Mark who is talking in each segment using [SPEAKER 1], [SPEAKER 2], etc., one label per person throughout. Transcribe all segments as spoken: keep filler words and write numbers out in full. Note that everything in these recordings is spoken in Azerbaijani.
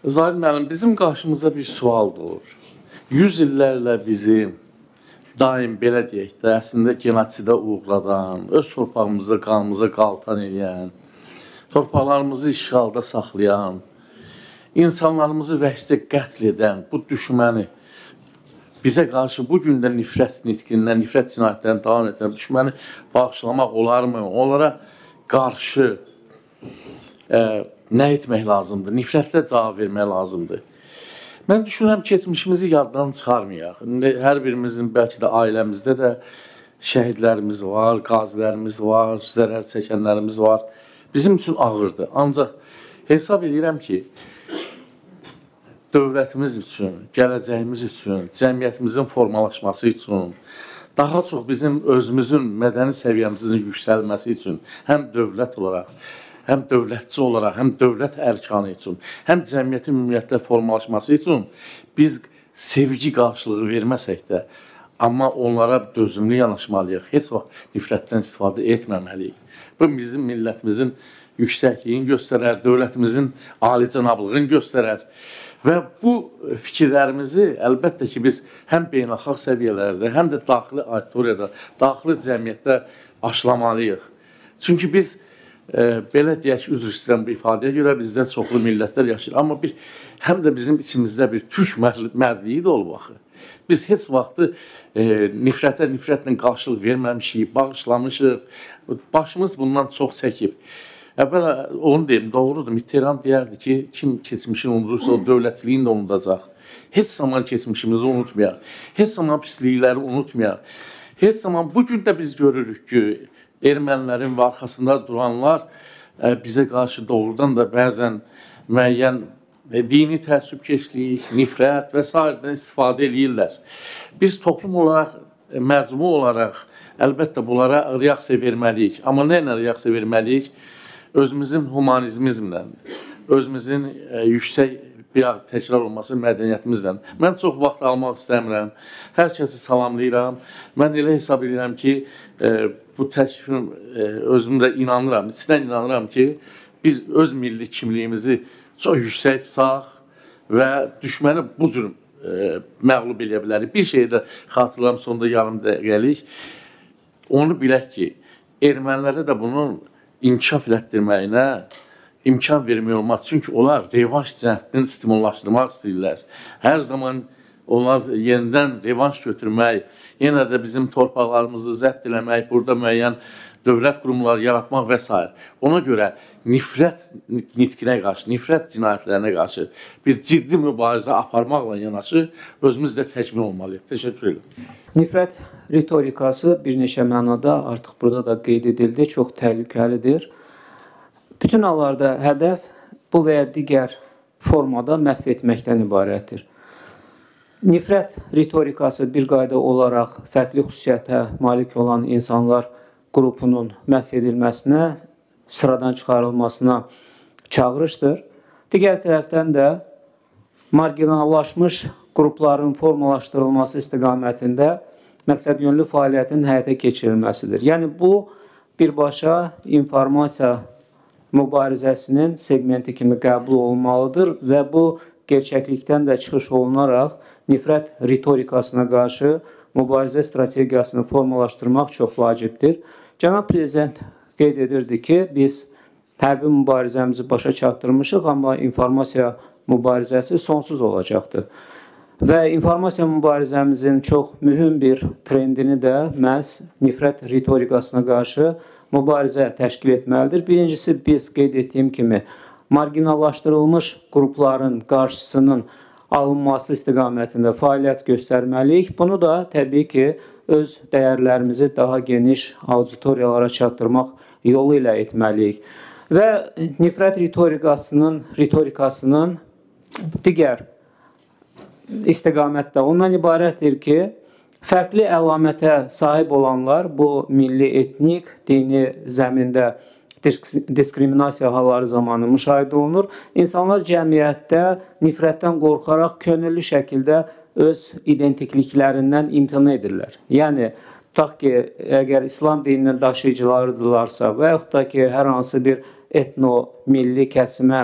[SPEAKER 1] Zahid müəllim, bizim qarşımıza bir sual doğur. Yüz illərlə bizi daim belə deyək də, əslində genosidə uğradan, öz torpağımızı, qanımızı qaltan edən, torpaqlarımızı işğalda saxlayan, insanlarımızı vəhşicə qətl edən bu düşməni, bizə qarşı bu gün də nifrət nitqindən, nifrət cinayətlərini davam edən düşməni bağışlamaq olarmı? Onlara qarşı e, nə etmək lazımdır? Nifrətlə cavab vermək lazımdır. Mən düşünürəm, keçmişimizi yaddan çıxarmayaq. Hər birimizin bəlkə də ailəmizdə də şəhidlərimiz var, qazilərimiz var, zərər çəkənlərimiz var. Bizim üçün ağırdır. Ancaq hesab edirəm ki, dövlətimiz üçün, gələcəyimiz üçün, cəmiyyətimizin formalaşması üçün, daha çox bizim özümüzün mədəni səviyyəmizin yüksəlməsi üçün, həm dövlət olaraq, həm dövlətçi olaraq, həm dövlət ərkanı üçün, həm cəmiyyətin ümumiyyətlə formalaşması üçün biz sevgi qarşılığı verməsək də, amma onlara dözümlü yanaşmalıyıq. Heç vaxt nifrətdən istifadə etməməliyik. Bu bizim millətimizin yüksəkliyini göstərər, dövlətimizin alicənablığını göstərər. Və bu fikirlərimizi əlbəttə ki, biz həm beynəlxalq səviyyələrdə, həm də daxili auditoriyada, daxili cəmiyyətdə aşılamalıyıq. Çünki biz e, belə deyək, üzr istəyirəm bir ifadəyə görə bizdən çoxlu millətlər yaşayır. Amma bir, həm də bizim içimizdə bir türk mərdliyi də olub axı. Biz heç vaxtı e, nifrətə, nifrətlə qarşılıq verməmişik, bağışlamışıq. Başımız bundan çox çəkib. Əvvəl onu deyim, doğrudur. Mitterrand deyərdi ki, kim keçmişini unudursa, o dövlətçiliyin də unudacaq. Heç zaman keçmişimizi unutmayaq. Heç zaman pislikləri unutmayaq. Heç zaman bugün də biz görürük ki, ermənilərin və arxasında duranlar bizə qarşı doğrudan da bəzən müəyyən dini təəssübkeşlik, nifrət və s. istifadə edirlər. Biz toplum olaraq, məcmu olaraq əlbəttə bunlara reaksiya verməliyik. Amma nə ilə reaksiya verməliyik? Özümüzün humanizmizmlə, özümüzün e, yüksək bir təkrar olması mədəniyyətimizlə. Mən çox vaxt almaq istəmirəm, hər kəsi salamlayıram. Mən elə hesab edirəm ki, e, bu təklifim e, özümdə inanıram, içindən inanıram ki, biz öz milli kimliyimizi çox yüksək tutaq və düşməni bu cür e, məğlub edə bilərik. Bir şeyi də xatırlam, sonunda yarım dəqiqəlik. Onu bilək ki, ermənilərə də bunun inkişaf elətdirməyinə imkan vermək olmaz. Çünki onlar revanş cəhdini stimullaşdırmaq istəyirlər. Hər zaman onlar yenidən revanş götürmək, yenə də bizim torpaqlarımızı zəbt eləmək, burada müəyyən dövlət qurumları yaratmaq və s. Ona görə nifrət nitqinə qarşı, nifrət cinayətlərinə qarşı bir ciddi mübarizə aparmaqla yanaşı özümüz də təkmil olmalıyıq. Təşəkkür ederim.
[SPEAKER 2] Nifrət ritorikası bir neçə mənada artıq burada da qeyd edildi, çox təhlükəlidir. Bütün hallarda hədəf bu və ya digər formada məhv etməkdən ibarətdir. Nifrət ritorikası bir qayda olaraq fərqli xüsusiyyətə malik olan insanlar qrupunun məhv edilməsinə, sıradan çıxarılmasına çağırışdır. Digər tərəfdən də marginallaşmış qrupların formalaşdırılması istiqamətində məqsədyönlü fəaliyyətin həyata keçirilməsidir. Yəni, bu birbaşa informasiya mübarizəsinin segmenti kimi qəbul olunmalıdır və bu gerçəklikdən də çıxış olunaraq nifrət ritorikasına qarşı mübarizə strategiyasını formalaşdırmaq çox vacibdir. Cənab Prezident qeyd edirdi ki, biz hərbi mübarizəmizi başa çatdırmışıq, amma informasiya mübarizəsi sonsuz olacaqdır. Və informasiya mübarizəmizin çox mühüm bir trendini də məhz nifrət ritorikasına qarşı mübarizə təşkil etməlidir. Birincisi, biz qeyd etdiyim kimi, marginallaşdırılmış qrupların qarşısının alınması istiqamətində fəaliyyət göstərməliyik. Bunu da təbii ki, öz dəyərlərimizi daha geniş auditoriyalara çatdırmaq yolu ilə etməliyik. Və nifrət ritorikasının, ritorikasının digər istiqamətdə ondan ibarətdir ki, fərqli əlamətə sahib olanlar bu milli, etnik, dini zəmində diskriminasiya halları zamanı müşahidə olunur. İnsanlar cəmiyyətdə nifrətdən qorxaraq könüllü şəkildə öz identikliklərindən imtina edirlər. Yəni, tutaq ki, əgər İslam dininin daşıyıcılarıdırlarsa və yaxud da ki, hər hansı bir etno-milli kəsimə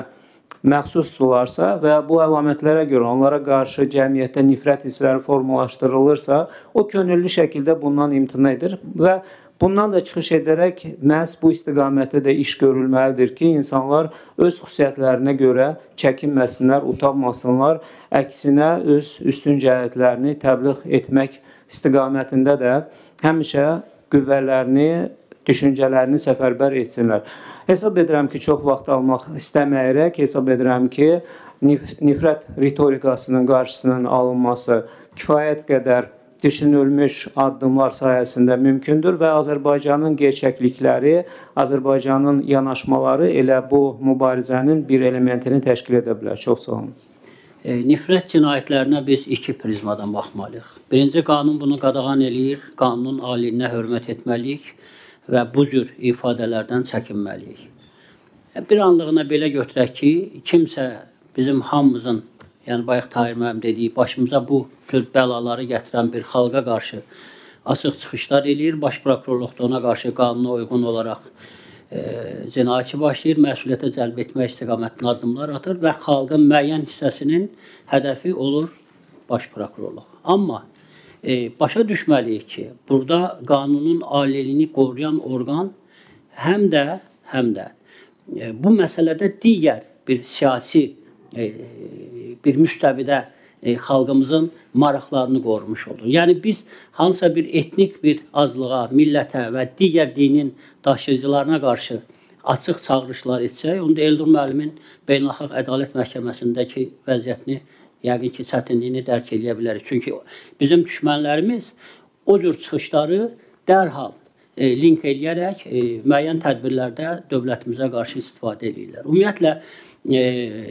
[SPEAKER 2] məxsusdurlarsa və bu əlamətlərə görə onlara qarşı cəmiyyətdə nifrət hissləri formalaşdırılırsa, o könüllü şəkildə bundan imtina edir və bundan da çıxış edərək məhz bu istiqamətdə də iş görülməlidir ki, insanlar öz xüsusiyyətlərinə görə çəkinməsinlər, utanmasınlar, əksinə öz üstün cəhətlərini təbliğ etmək istiqamətində də həmişə qüvvələrini, düşüncələrini səfərbər etsinlər. Hesab edirəm ki, çox vaxt almaq istəməyərək, hesab edirəm ki, nifrət ritorikasının qarşısının alınması kifayət qədər düşünülmüş addımlar sayəsində mümkündür və Azərbaycanın gerçəklikləri, Azərbaycanın yanaşmaları elə bu mübarizənin bir elementini təşkil edə bilər. Çox sağ olun.
[SPEAKER 3] E, nifrət cinayətlərinə biz iki prizmadan baxmalıyıq. Birinci, qanun bunu qadağan eləyir, qanunun aliyinə hörmət etməliyik və bu cür ifadələrdən çəkinməliyik. Bir anlığına belə götürək ki, kimsə bizim hamımızın, yəni bayaq Tahir müəllim dediyi, başımıza bu tür bəlaları gətirən bir xalqa qarşı açıq çıxışlar eləyir, baş prokurorluqda ona qarşı qanuna uyğun olaraq e, cinayətçi başlayır, məsuliyyətə cəlb etmək istiqamətində addımlar atır və xalqın müəyyən hissəsinin hədəfi olur baş prokurorluq. Amma E, başa düşməliyik ki, burada qanunun aliliyini qoruyan orqan həm də, həm də e, bu məsələdə digər bir siyasi e, bir müstəvidə e, xalqımızın maraqlarını qorumuş olur. Yəni biz hansısa bir etnik bir azlığa, millətə və digər dinin daşıyıcılarına qarşı açıq çağırışlar etsək, onda Eldur müəllimin Beynəlxalq Ədalət Məhkəməsindəki vəziyyətini yəqin ki, çətinliyini dərk edə bilərik. Çünki bizim düşmənlərimiz o cür çıxışları dərhal e, link eləyərək e, müəyyən tədbirlərdə dövlətimizə qarşı istifadə edirlər. Ümumiyyətlə, e,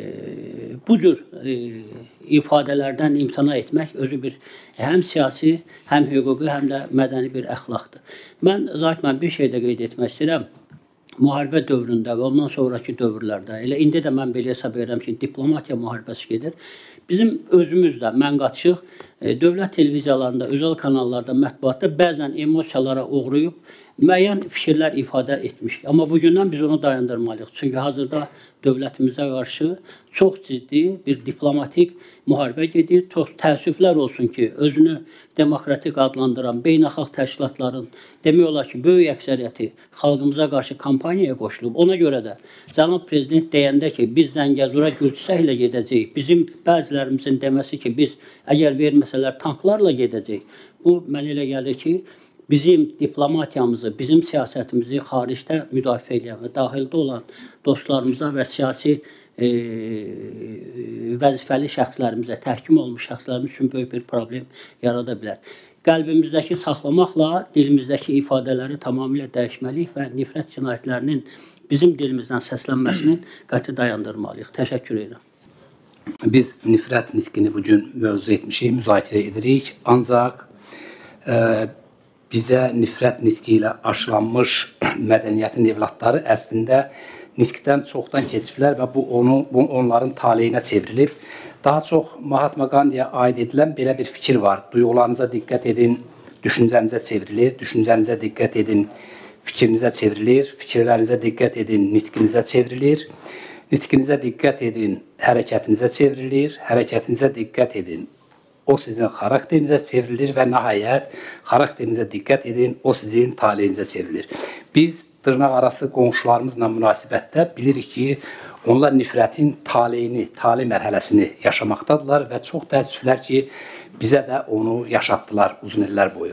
[SPEAKER 3] bu cür e, ifadələrdən imtina etmək özü bir həm siyasi, həm hüquqi, həm də mədəni bir əxlaqdır. Mən zaten bir şey də qeyd etmək istəyirəm. Müharibə dövründə və ondan sonraki dövrlərdə, elə indi də mən belə hesab edirəm ki, diplomatiya müharibəsi gedir. Bizim özümüz də, mən qaçıq, dövlət televiziyalarında, özəl kanallarda, mətbuatda bəzən emosiyalara uğrayıb, müəyyən fikirlər ifadə etmişik. Amma bugündən biz onu dayandırmalıyıq. Çünki hazırda dövlətimizə qarşı çox ciddi bir diplomatik müharibə gedir. Çox təəssüflər olsun ki, özünü demokratik adlandıran beynəlxalq təşkilatların demək olar ki, böyük əksəriyyəti xalqımıza qarşı kampaniyaya qoşulub. Ona görə də cənab prezident deyəndə ki, biz Zəngəzura Gülçiçəklə gedəcəyik, bizim bəzilərimizin deməsi ki, biz əgər verməsələr tanklarla gedəcəyik, bu mənə elə gəlir ki, bizim diplomatiyamızı, bizim siyasətimizi xaricdə müdafiə edən və daxildə olan dostlarımıza və siyasi e, vəzifəli şəxslərimizə, təhkim olmuş şəxslərimiz üçün böyük bir problem yarada bilər. Qəlbimizdəki saxlamaqla dilimizdəki ifadələri tamamilə dəyişməliyik və nifrət cinayətlərinin bizim dilimizdən səslənməsini qəti dayandırmalıyıq. Təşəkkür edirəm.
[SPEAKER 4] Biz nifrət nitqini bugün mövzu etmişik, müzakirə edirik. Ancaq e, bizə nifrət nitqi ilə aşılanmış mədəniyyətin evlatları əslində nitqdən çoxdan keçiblər və bu, onu, bu onların taleyinə çevrilib. Daha çox Mahatma Gandhiyə aid edilən belə bir fikir var. Duyğularınıza diqqət edin, düşüncənizə çevrilir. Düşüncənizə diqqət edin, fikrinizə çevrilir. Fikirlərinizə diqqət edin, nitqinizə çevrilir. Nitqinizə diqqət edin, hərəkətinizə çevrilir. Hərəkətinizə diqqət edin, o sizin xarakterinizə çevrilir və nəhayət xarakterinizə diqqət edin, o sizin taleyinizə çevrilir. Biz dırnaq arası qonşularımızla münasibətdə bilirik ki, onlar nifrətin taleyini, taley mərhələsini yaşamaqdadırlar və çox təəssüflər ki, bizə də onu yaşatdılar uzun illər boyu.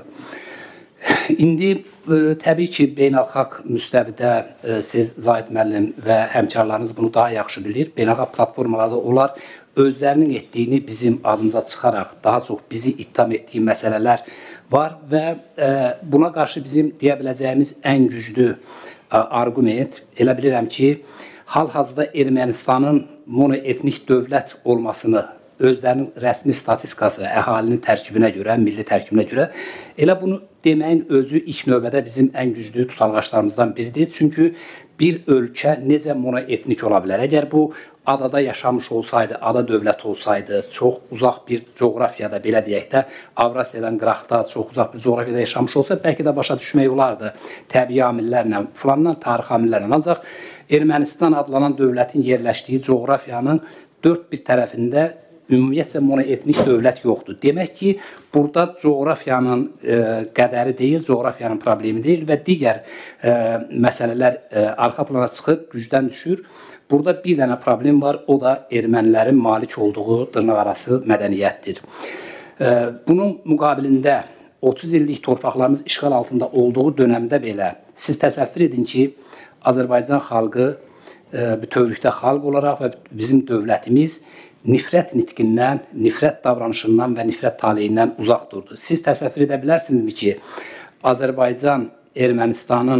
[SPEAKER 4] İndi e, təbii ki, beynəlxalq müstəvidə e, siz Zahid müəllim və həmkarlarınız bunu daha yaxşı bilir. Beynəlxalq platformalarda onlar özlərinin etdiyini bizim adımıza çıxaraq daha çox bizi ittiham etdiyi məsələlər var və e, buna qarşı bizim deyə biləcəyimiz ən güclü e, arqument elə bilirəm ki, hal-hazırda Ermənistanın monoetnik dövlət olmasını özlərinin rəsmi statistikası, əhalinin tərkibinə görə, milli tərkibinə görə elə bunu deməyin özü ilk növbədə bizim ən güclü tutanqaçlarımızdan biridir. Çünki bir ölkə necə monoetnik ola bilər? Əgər bu adada yaşamış olsaydı, ada dövlət olsaydı, çox uzaq bir coğrafiyada, belə deyək də, Avrasiyadan qıraqda çox uzaq bir coğrafiyada yaşamış olsa, bəlkə də başa düşmək olardı təbii amillərlə, filandan tarix amillərlə. Ancaq Ermənistan adlanan dövlətin yerləşdiyi coğrafiyanın dörd bir tərəfində ümumiyyətcə monoetnik dövlət yoxdur. Demək ki, burada coğrafiyanın e, qədəri deyil, coğrafiyanın problemi deyil və digər e, məsələlər e, arxa plana çıxır, gücdən düşür. Burada bir dənə problem var, o da ermənilərin malik olduğu dırnaqarası mədəniyyətdir. E, bunun müqabilində otuz illik torpaqlarımız işğal altında olduğu dönəmdə belə siz təsəvvür edin ki, Azərbaycan xalqı e, bütövlükdə xalq olaraq və bizim dövlətimiz nifrət nitqindən, nifrət davranışından və nifrət taleyindən uzaq durdu. Siz təsəvvür edə bilərsinizmi ki, Azərbaycan Ermənistanın,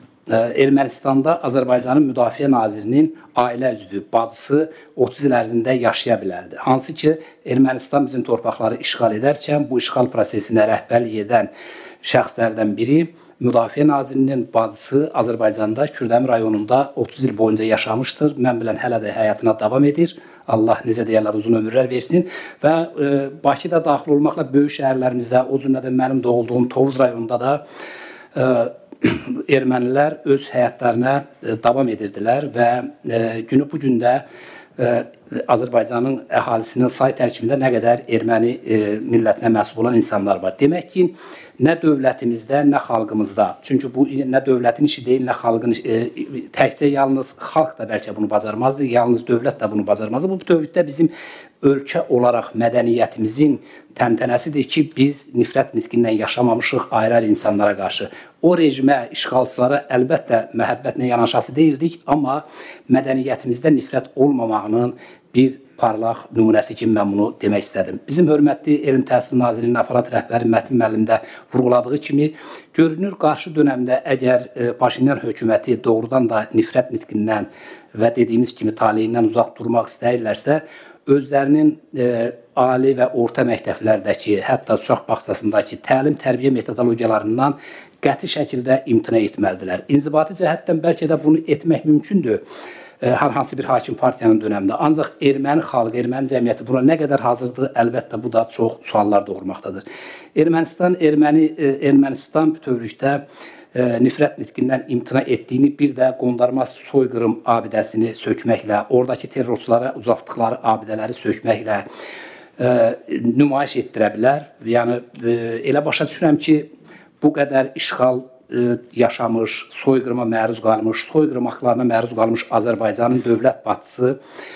[SPEAKER 4] Ermənistanda Azərbaycanın Müdafiə Nazirinin ailə üzvü, bacısı otuz il ərzində yaşaya bilərdi. Hansı ki, Ermənistan bizim torpaqları işğal edərkən bu işğal prosesinə rəhbərlik edən şəxslərdən biri Müdafiə Nazirinin bacısı Azərbaycanda Kürdəmir rayonunda otuz il boyunca yaşamışdır. Mən bilən hələ də həyatına davam edir. Allah necə deyərlər, uzun ömürlər versin və e, Bakıda daxil olmaqla böyük şəhərlərimizdə, o cümlədən mənim doğulduğum Tovuz rayonunda da e, ermənilər öz həyatlarına e, davam edirdilər və e, günü bu gündə e, Azərbaycanın əhalisinin say tərkibində nə qədər erməni e, millətinə mənsub olan insanlar var. Demək ki, nə dövlətimizdə, nə xalqımızda, çünki bu nə dövlətin işi deyil, nə xalqın işi, e, təkcə yalnız xalq da bəlkə bunu bacarmazdı, yalnız dövlət də bunu bacarmazdı. Bu bütövlükdə bizim ölkə olaraq mədəniyyətimizin təntənəsidir ki, biz nifrət nitqindən yaşamamışıq ayrı-ayrı insanlara qarşı. O rejimə, işğalçılara əlbəttə məhəbbətlə yanaşası deyildik, amma mədəniyyətimizdə nifrət olmamağının bir parlaq nümunəsi kimi mən bunu demək istədim. Bizim hörmətli Elm Təhsil Nazirinin aparat rəhbəri Mətin müəllim də vurğuladığı kimi, görünür qarşı dönəmdə əgər Paşinyan hökuməti doğrudan da nifrət nitqindən və dediyimiz kimi taleyindən uzaq durmaq istəyirlərsə, özlərinin e, ali və orta məktəblərdəki, hətta uşaq bağçasındakı təlim-tərbiyə metodologiyalarından qəti şəkildə imtina etməlidirlər. İnzibati cəhətdən bəlkə də bunu etmək mümkündür hər hansı bir hakim partiyanın dönəmində. Ancaq erməni xalqı, erməni cəmiyyəti buna nə qədər hazırdır, əlbəttə bu da çox suallar doğurmaqdadır. Ermənistan, erməni, Ermənistan bütövlükdə e, nifrət nitqindən imtina etdiyini, bir də qondarma soyqırım abidəsini sökməklə, oradakı terrorçulara uzatdıqları abidələri sökməklə e, nümayiş etdirə bilər. Yəni, e, elə başa düşürəm ki, bu qədər işğal yaşamış, soyqırıma məruz qalmış, soyqırım aktlarına məruz qalmış Azərbaycanın dövlət başçısı,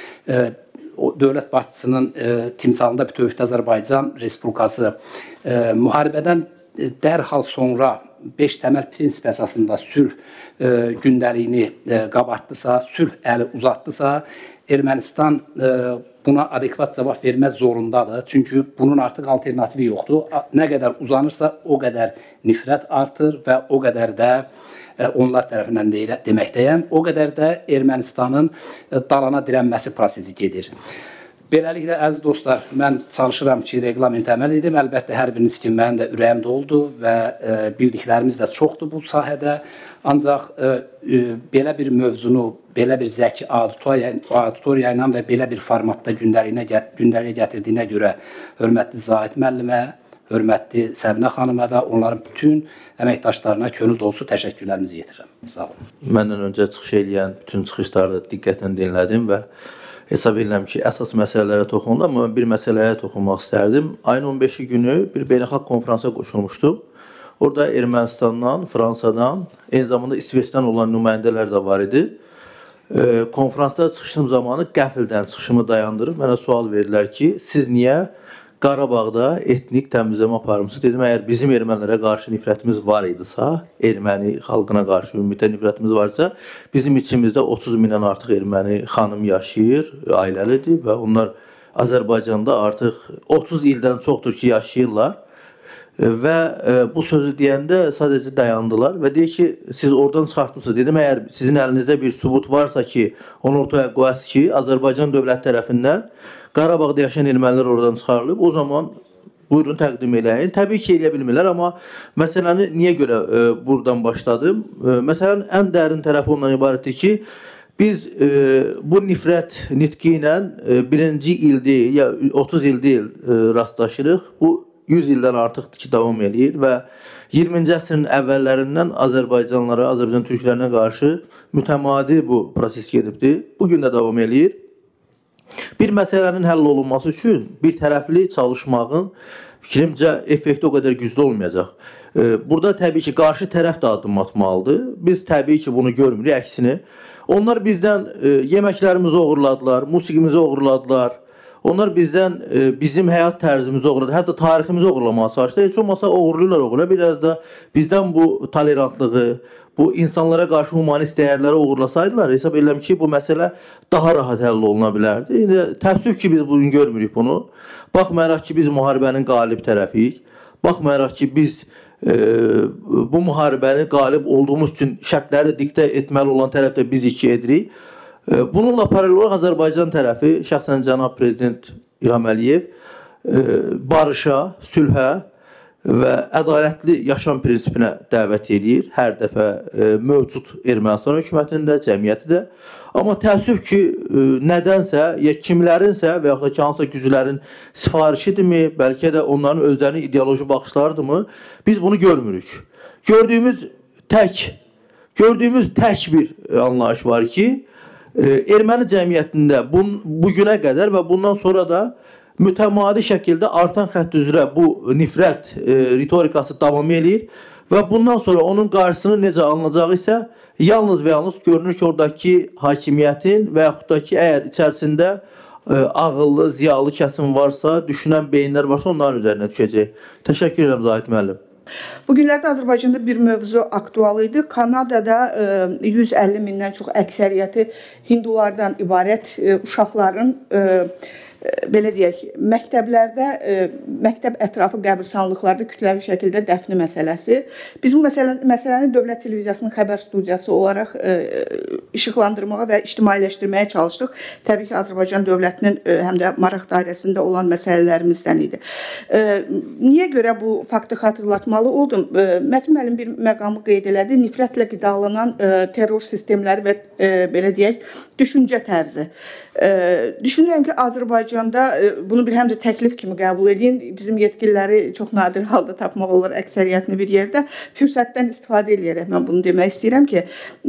[SPEAKER 4] o dövlət başçısının timsalında bütövlükdə Azərbaycan Respublikası müharibədən dərhal sonra beş təməl prinsip əsasında sülh gündəliyini qabartdısa, sülh əli uzatdısa, Ermənistan buna adekvat cavab vermək zorundadır. Çünki bunun artıq alternativi yoxdur. Nə qədər uzanırsa, o qədər nifrət artır və o qədər də onlar tərəfindən deməkdəyəm, o qədər də Ermənistanın dalana dirənməsi prosesi gedir. Beləliklə, əziz dostlar, mən çalışıram ki, reqlament əməl edim. Əlbəttə, hər biriniz kimi mənim də ürəyimdə oldu və bildiklərimiz də çoxdur bu sahədə. Ancaq e, e, belə bir mövzunu, belə bir zəki auditoriya ilə və belə bir formatda gündəliyə gündəliyə gətirdiyinə görə hörmətli Zahid müəllimə, hörmətli Səbinə xanıma və onların bütün əməkdaşlarına könül dolusu təşəkkürlərimizi yetirirəm. Sağ olun.
[SPEAKER 5] Məndən öncə çıxış edən bütün çıxışları da diqqətlə dinlədim və hesab edirəm ki, əsas məsələlərə toxundu, amma bir məsələyə toxunmaq istərdim. Ayın on beşi günü bir beynəlxalq konfransa qoşulmuşduq. Orada Ermənistandan, Fransadan, eyni zamanda İsveçdən olan nümayəndələr də var idi. E, konfransda çıxışım zamanı qəfildən çıxışımı dayandırıb mənə sual verdilər ki, siz niyə Qarabağda etnik təmizləmə aparmısınız? Dedim, əgər bizim ermənilərə qarşı nifrətimiz var idisə, erməni xalqına qarşı ümumiyyətlə nifrətimiz varsa, bizim içimizdə otuz mindən artıq erməni xanım yaşayır, ailəlidir və onlar Azərbaycanda artıq otuz ildən çoxdur ki, yaşayırlar. Və e, bu sözü deyəndə sadəcə dayandılar və deyir ki, siz oradan çıxartmışsınız. Dedim, əgər sizin əlinizdə bir sübut varsa ki, onu ortaya qoyasınız ki, Azərbaycan dövlət tərəfindən Qarabağda yaşayan ermənilər oradan çıxarılıb, o zaman buyurun təqdim eləyin. Təbii ki, eləyə bilmirlər, amma məsələni niyə görə e, buradan başladım? E, məsələnin ən dərin tərəfi ondan ibarətdir ki, biz e, bu nifrət nitqi ilə e, birinci ildir, ya otuz ildir e, rastlaşırıq. Bu yüz ildən artıqdır ki, davam edir və iyirminci əsrin əvvəllərindən Azərbaycanlara, Azərbaycan türklərinə qarşı mütəmadi bu proses gedibdir. Bugün də davam eləyir. Bir məsələnin həll olunması üçün bir tərəfli çalışmağın fikrimcə effekti o qədər güclü olmayacaq. Burada təbii ki, qarşı tərəf də addım atmalıdır. Biz təbii ki, bunu görmürük, əksini. Onlar bizdən yeməklərimizi oğurladılar, musiqimizi oğurladılar. Onlar bizdən bizim həyat tərzimizi oğurladılar, hətta tariximizi oğurlamağa çalışdılar. Heç olmasa oğurluyorlar, oğurluyorlar. Biraz da bizdən bu tolerantlığı, bu insanlara qarşı humanist dəyərləri uğurlasaydılar, hesab edirəm ki, bu məsələ daha rahat həll oluna bilərdi. İndi təəssüf ki, biz bugün görmürük bunu. Baxmayaraq ki, biz müharibənin qalib tərəfiyik. Baxmayaraq ki, biz e, bu müharibəni qalib olduğumuz üçün şərtləri diktə etməli olan tərəf də biz iki edirik. E, bununla paralel olaraq Azərbaycan tərəfi, şəxsən cənab prezident İlham Əliyev e, barışa, sülhə və ədalətli yaşam prinsipinə dəvət edir. Hər dəfə e, mövcud Ermənistan hökumətində, cəmiyyəti də. Amma təəssüf ki, e, nədənsə, ya kimlərinsə və yaxud da ki, hansısa güclərin sifarişidirmi, bəlkə də onların özlərinin ideoloji baxışlarıdırmı, biz bunu görmürük. Gördüyümüz tək, gördüyümüz tək bir anlayış var ki, e, erməni cəmiyyətində bun, bugünə qədər və bundan sonra da mütəmadi şəkildə artan xətt üzrə bu nifrət e, ritorikası davam edir və bundan sonra onun qarşısını necə alınacağı isə yalnız və yalnız görünür ki, oradakı hakimiyyətin və yaxud da ki, əgər içərisində e, ağıllı, ziyalı kəsim varsa, düşünən beyinlər varsa, onların üzərinə düşəcək. Təşəkkür edirəm Zahid müəllim.
[SPEAKER 6] Bugünlərdə Azərbaycanda bir mövzu aktual idi. Kanadada yüz əlli mindən çox əksəriyyəti hindulardan ibarət uşaqların belə deyək, məktəblərdə, məktəb ətrafı qəbirstanlıqlarda kütləvi şəkildə dəfni məsələsi. Biz bu məsələ, məsələni Dövlət Televiziyasının xəbər studiyası olaraq işıqlandırmağa və ictimailəşdirməyə çalışdıq. Təbii ki, Azərbaycan dövlətinin həm də maraq dairəsində olan məsələlərimizdən idi. Niyə görə bu faktı xatırlatmalı oldum? Mətin müəllim bir məqamı qeyd elədi. Nifrətlə qidalanan terror sistemləri və belə deyək, düşüncə tərzi. Düşünürəm ki, Azərbaycanda bunu bir həm də təklif kimi qəbul edin. Bizim yetkililəri çox nadir halda tapmaq olur əksəriyyətini bir yerdə. Fürsətdən istifadə edərək mən bunu demək istəyirəm ki,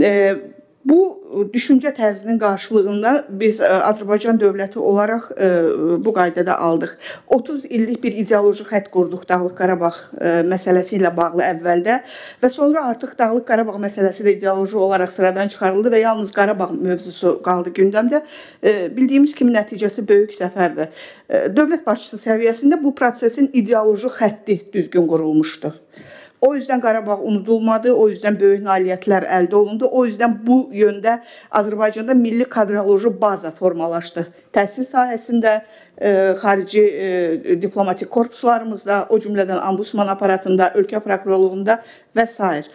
[SPEAKER 6] bu düşüncə tərzinin qarşılığında biz Azərbaycan dövləti olaraq bu qaydada aldıq. otuz illik bir ideoloji xətt qurduq Dağlıq Qarabağ məsələsi ilə bağlı əvvəldə və sonra artıq Dağlıq Qarabağ məsələsi də ideoloji olaraq sıradan çıxarıldı və yalnız Qarabağ mövzusu qaldı gündəmdə. Bildiyimiz kimi nəticəsi böyük zəfərdir. Dövlət başçısı səviyyəsində bu prosesin ideoloji xətti düzgün qurulmuşdu. O yüzden Qarabağ unudulmadı, o yüzden böyük nailiyyətlər əldə olundu, o yüzden bu yöndə Azərbaycanda milli kadroloji baza formalaşdı. Təhsil sahəsində, e, xarici e, diplomatik korpuslarımızda, o cümlədən Ombudsman aparatında, ölkə prokurorluğunda və s.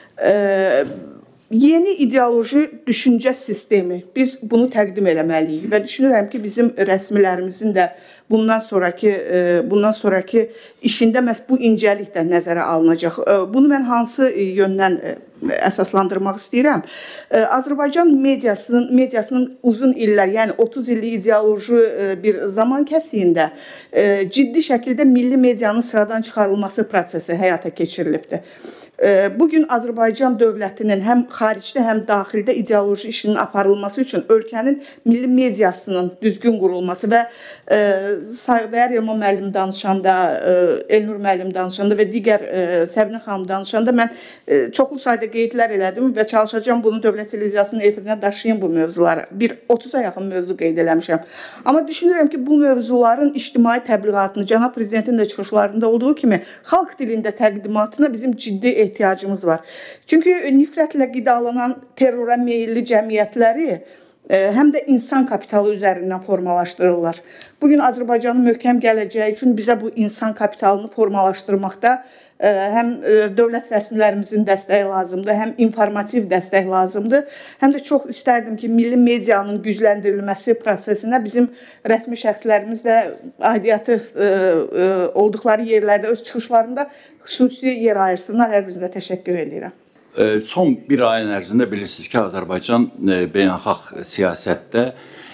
[SPEAKER 6] E, Yeni ideoloji düşüncə sistemi, biz bunu təqdim eləməliyik və düşünürəm ki, bizim rəsmilərimizin də bundan sonraki bundan sonraki işində məhz bu incəlik də nəzərə alınacaq. Bunu mən hansı yöndən əsaslandırmaq istəyirəm? Azərbaycan mediasının mediasının uzun illər, yəni otuz illik ideoloji bir zaman kəsiyində ciddi şəkildə milli medianın sıradan çıxarılması prosesi həyata keçirilibdir. Bugün Azərbaycan dövlətinin həm xaricdə, həm daxildə ideoloji işinin aparılması üçün ölkənin milli mediasının düzgün qurulması və Saygıdəyər Elman müəllim danışanda, Elnur müəllim danışanda və digər Səbinə xanım danışanda mən çoxlu sayda qeydlər elədim və çalışacağım bunu Dövlət Televiziyasının efirinə daşıyım bu mövzuları. Bir otuza yaxın mövzu qeyd eləmişəm. Amma düşünürəm ki, bu mövzuların ictimai təbliğatını, cənab prezidentin də çıxışlarında olduğu kimi xalq dilində təqdimatına bizim ciddi ehtiyacımız var. Çünki nifrətlə qidalanan terrora meyilli cəmiyyətləri həm də insan kapitalı üzərindən formalaşdırırlar. Bugün Azərbaycanın möhkəm gələcəyi üçün bizə bu insan kapitalını formalaşdırmaqda həm dövlət rəsmilərimizin dəstəyi lazımdır, həm informativ dəstək lazımdır. Həm də çox istərdim ki, milli medianın gücləndirilməsi prosesinə bizim rəsmi şəxslərimiz də aidiyyatı olduqları yerlərdə öz çıxışlarında xüsusi yer ayırsınlar. Hər birinizə təşəkkür edirəm.
[SPEAKER 7] Son bir ayın ərzində bilirsiniz ki, Azərbaycan beynəlxalq siyasətdə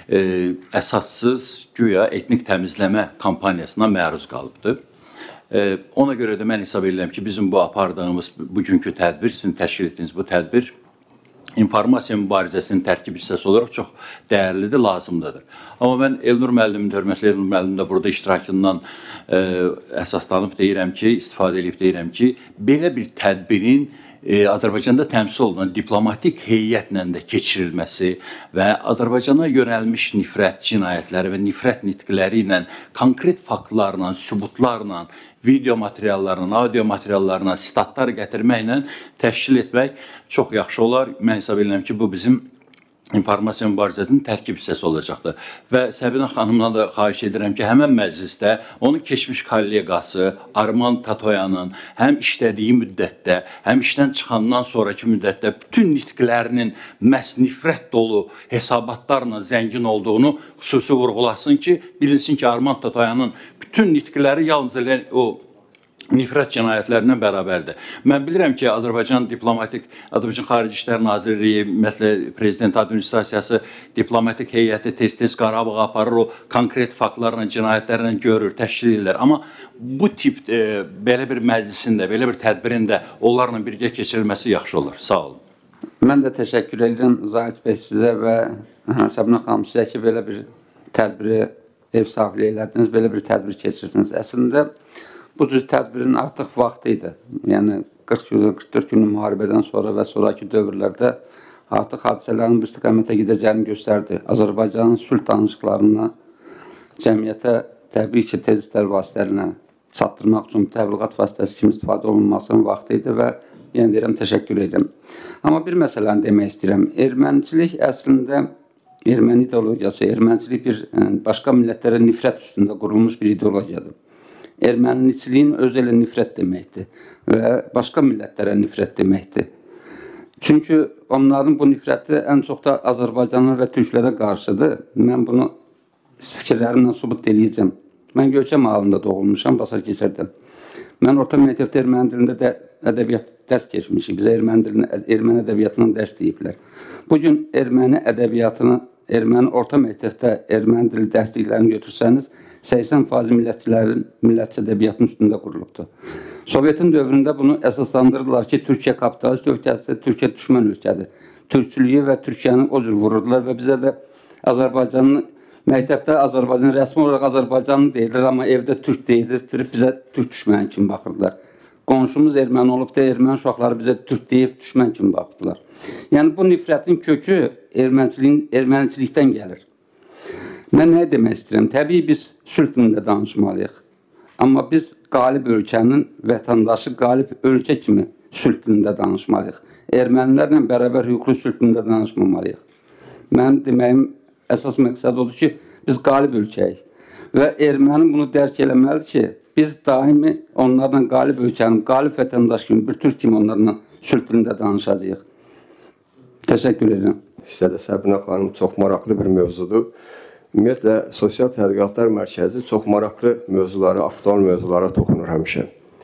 [SPEAKER 7] əsassız güya etnik təmizləmə kampaniyasına məruz qalıbdır. Ona görə də mən hesab edirəm ki, bizim bu apardığımız bugünkü tədbir, sizin təşkil etdiyiniz bu tədbir informasiya mübarizəsinin tərkib hissəsi olaraq çox dəyərlidir, lazımlıdır. Amma mən Elnur müəllimin, hörmətli Elnur müəllimin də burada iştirakından ə, əsaslanıb deyirəm ki, istifadə edib deyirəm ki, belə bir tədbirin e, Azərbaycanda təmsil olunan diplomatik heyətlə də keçirilməsi və Azərbaycana yönəlmiş nifrət cinayətləri və nifrət nitqləri ilə, konkret faktlarla, sübutlarla, video materiallarla, audio materiallarla, statlar gətirməklə təşkil etmək çox yaxşı olar. Mən hesab edirəm ki, bu bizim informasiya mübarizəsinin tərkib hissəsi olacaqdır. Və Səbinə xanımdan da xahiş edirəm ki, həmən məclisdə onun keçmiş kollegası Arman Tatoyanın həm işlədiyi müddətdə, həm işdən çıxandan sonraki müddətdə bütün nitqlərinin məhz nifrət dolu hesabatlarla zəngin olduğunu xüsusi vurğulasın ki, bilinsin ki, Arman Tatoyanın bütün nitqləri yalnız o nifrət cinayətlərindən bərabərdir. Mən bilirəm ki, Azərbaycan diplomatik, Azərbaycan Xarici İşlər Nazirliyi, ümumiyyətlə Prezident Administrasiyası diplomatik heyəti tez-tez Qarabağa aparır, o konkret faktlarla, cinayətlərlə görür, təşkil edirlər. Amma bu tip e, belə bir məclisin də, belə bir tədbirin də onlarla birgə keçirilməsi yaxşı olur. Sağ olun.
[SPEAKER 8] Mən də təşəkkür edirəm Zahid bəy sizə və Səbinə xanım sizə ki, belə bir tədbiri ev sahibliyi elədiniz, belə bir tədbir keçirirsiniz. Əslində, bu cür tədbirin artıq vaxtı idi. Yəni qırx gün, qırx dörd günlük müharibədən sonra və sonraki dövrlərdə artıq hadisələrin bu istiqamətə gedəcəyini göstərdi. Azərbaycanın sülh danışıqlarına cəmiyyətə təbii ki, tez istər vasitələrlə çatdırmaq üçün təbliğat vasitəsi kimi istifadə olunmasının vaxtı idi və yəni deyirəm, təşəkkür edirəm. Amma bir məsələni demək istəyirəm. Erməniçilik əslində, erməni ideologiyası, erməniçilik bir başqa millətlərə nifrət üstündə qurulmuş bir ideologiyadır. Erməniçiliyin öz elə nifrət deməkdir və başqa millətlərə nifrət deməkdir. Çünki onların bu nifrəti ən çox da Azərbaycanlı və türklərə qarşıdır. Mən bunu fikirlərimlə sübut edəcəm. Mən Göyçəm halında doğulmuşam, Basar keçirdim. Mən orta məktəbdə erməni dilində də ədəbiyyat dərs keçmişik. Bizə erməni dilinin, erməni ədəbiyyatından dərs deyiblər. Bugün erməni ədəbiyyatını, erməni orta məktəbdə erməni dili dərsliklərini götürsəniz, səksən faiz millətçilərin millətçi ədəbiyyatının üstündə qurulubdur. Sovetin dövründə bunu əsaslandırdılar ki, Türkiyə kapitalist ölkəsi, Türkiyə düşmən ölkədir. Türkçülüyü və Türkiyəni o cür vururdular və bizə də Azərbaycanlı, məktəbdə Azərbaycan, rəsmi olaraq Azərbaycanlı deyilir, amma evdə Türk deyildirib bizə Türk düşməni kimi baxırdılar. Qonşumuz erməni olub da erməni uşaqları bizə Türk deyib düşmən kimi baxırdılar. Yəni bu nifrətin kökü erməniçilikdən gəlir. Mən nə demək istəyirəm? Təbii biz sülh dilində danışmalıyıq. Amma biz qalib ölkənin vətəndaşı, qalib ölkə kimi sülh dilində danışmalıyıq. Ermənilərlə bərabər hüquqlu sülh dilində danışmamalıyıq. Mənim deməyim əsas məqsəd odur ki, biz qalib ölkəyik. Və erməni bunu dərk eləməlidir ki, biz daimi onlarla qalib ölkənin, qalib vətəndaş kimi, bir türk kimi onlarla sülh dilində danışacağıq. Təşəkkür edirəm.
[SPEAKER 9] Sizə də Səbinə xanım çox maraqlı bir mövzudur. Ümumiyyətlə, Sosial Tədqiqatlar Mərkəzi çox maraqlı mövzulara, aktual mövzulara toxunur həmişə.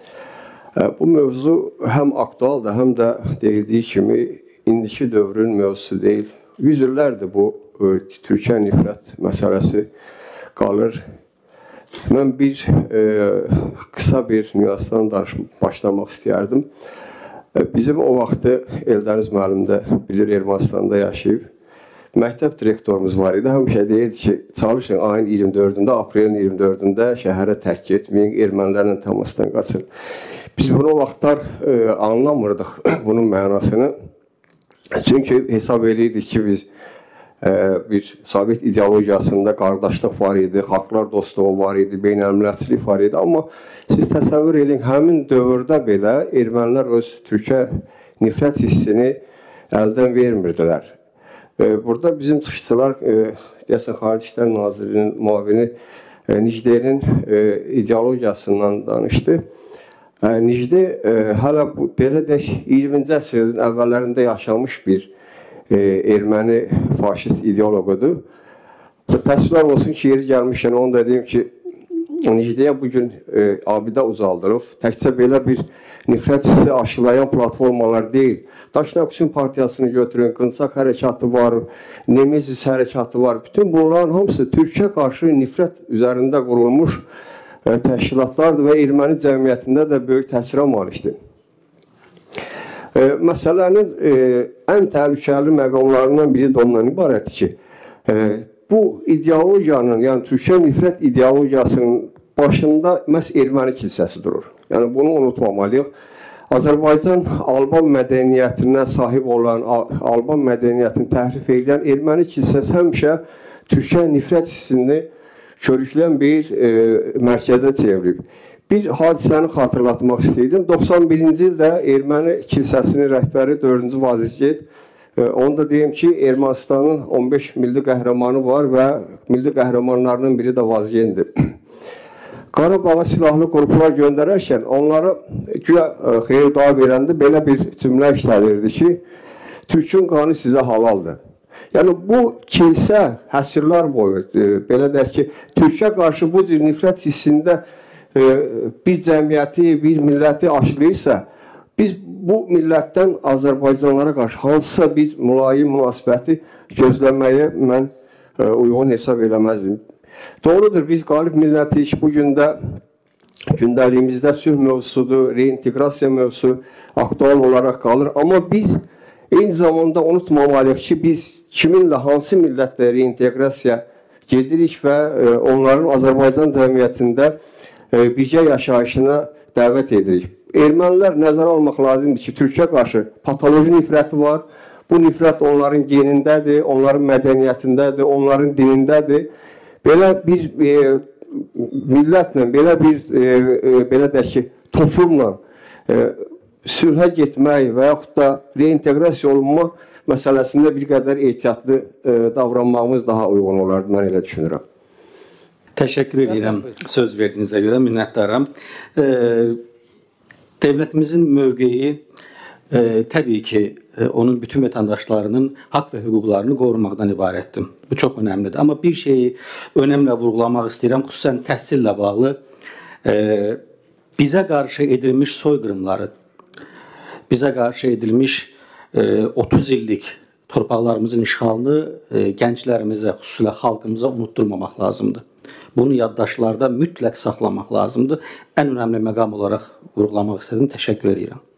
[SPEAKER 9] Bu mövzu həm aktualdır, həm də deyildiyi kimi indiki dövrün mövzusu deyil. Yüz illərdir bu Türkiyə nifrət məsələsi qalır. Mən bir e, qısa bir nüansdan başlamaq istəyərdim. Bizim o vaxtı Eldəniz müəllim də bilir, Ermənistanda yaşayıb. Məktəb direktorumuz var idi. Həmişə deyirdi ki, çalışın ayın iyirmi dördündə, aprelin iyirmi dördündə şəhərə tərk getməyin, ermənilərlə təmasdan qaçın. Biz bunu o vaxtlar e, anlamırdıq bunun mənasını. Çünki hesab edirdik ki, biz e, bir Sovet ideologiyasında qardaşlıq var idi, xalqlar dostluğu var idi, beynəlmillətçilik var idi. Amma siz təsəvvür edin, həmin dövrdə belə ermənilər öz Türkiyə nifrət hissini əldən vermirdilər. Burada bizim çıxışçılar, deyəsən, Xarici İşlər Nazirinin müavini Nicde'nin ideologiyasından danışdı. Nicde hələ belə deyək, iyirminci əsrin əvvəllərində yaşamış bir erməni faşist ideoloqudur. Təəssüflər olsun ki, yeri gəlmişkən onu da deyim ki, Nicde'yə bugün e, abidə ucaldırıb. Təkcə belə bir nifrət hissi aşılayan platformalar deyil. Daşnaqçın partiyasını götürün, Qınçaq hərəkatı var, Nemezis hərəkatı var. Bütün bunların hamısı Türkiyə qarşı nifrət üzərində qurulmuş e, təşkilatlardır və erməni cəmiyyətində də böyük təsirə malikdir. E, məsələnin e, ən təhlükəli məqamlarından biri də ondan ibarətdir ki, e, bu ideologiyanın, yəni Türkiyə nifrət ideologiyasının başında məhz erməni kilsəsi durur. Yəni bunu unutmamalıyıq. Azərbaycan Alban mədəniyyətinə sahib olan, Alban mədəniyyətini təhrif edən erməni kilsəsi həmişə Türkiyə nifrət hissini körükləyən bir e, mərkəzə çevirib. Bir hadisəni xatırlatmaq istəyirdim. doxsan birinci ildə erməni kilsəsinin rəhbəri dördüncü Vaziged, onu da deyim ki, Ermənistanın on beş milli qəhrəmanı var və milli qəhrəmanlarının biri də Vazigeddir. Qarabağa silahlı qruplar göndərərkən onlara güya xeyir dua verəndə belə bir cümlə işlədirdi ki, Türkün qanı sizə halaldır. Yəni bu kilsə əsrlər boyu, belə deyək ki, Türkiyə qarşı bu cür nifrət hissində bir cəmiyyəti, bir milləti aşlayırsa, biz bu millətdən Azərbaycanlara qarşı hansısa bir mülayim münasibəti gözləməyə mən uyğun hesab eləməzdim. Doğrudur, biz qalib millətik, bu gündə gündəliyimizdə sülh mövzusudur, reinteqrasiya mövzusu aktual olaraq qalır. Amma biz eyni zamanda unutmamalıyıq ki, biz kiminlə, hansı millətlə reinteqrasiya gedirik və onların Azərbaycan cəmiyyətində birgə yaşayışına dəvət edirik. Ermənilər nəzərə almaq lazımdır ki, Türkiyə qarşı patoloji nifrəti var. Bu nifrət onların genindədir, onların mədəniyyətindədir, onların dinindədir. Belə bir e, millətlə, belə bir e, e, belə deyək ki, toplulla e, sülhə getmək və yaxud da reinteqrasiya olunma məsələsində bir qədər ehtiyatlı e, davranmağımız daha uyğun olardı, mən elə düşünürəm.
[SPEAKER 10] Təşəkkür edirəm söz verdiyinizə görə, minnətdaram. E, Devlətimizin mövqeyi e, təbii ki, e, onun bütün vətəndaşlarının haqq və hüquqlarını qorumaqdan ibarətdir. Bu çox önəmlidir. Amma bir şeyi önəmlə vurğulamaq istəyirəm, xüsusən təhsillə bağlı. E, bizə qarşı edilmiş soyqırımları, bizə qarşı edilmiş e, otuz illik torpaqlarımızın işğalını e, gənclərimizə, xüsusilə xalqımıza unutturmamaq lazımdır. Bunu yaddaşlarda mütləq saxlamaq lazımdır. Ən önəmli məqam olaraq vurğulamaq istədim. Təşəkkür edirəm.